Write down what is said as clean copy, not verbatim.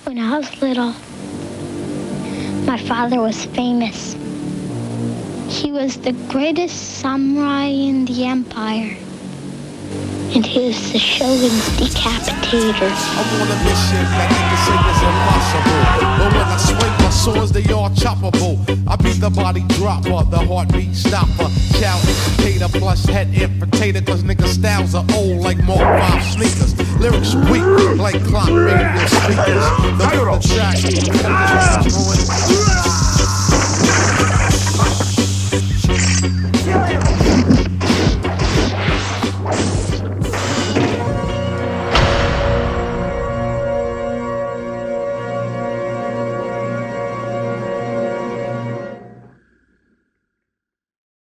When I was little, my father was famous. He was the greatest samurai in the empire. And he was the Shogun's decapitator. I'm on a mission that niggas say is impossible. But when I swing my swords, they all choppable. I be the body dropper, the heartbeat stopper. Child educator plus head infiltrator. Cause niggas' styles are old like Mark 5 sneakers. Lyrics weak like clock radio speakers. The track,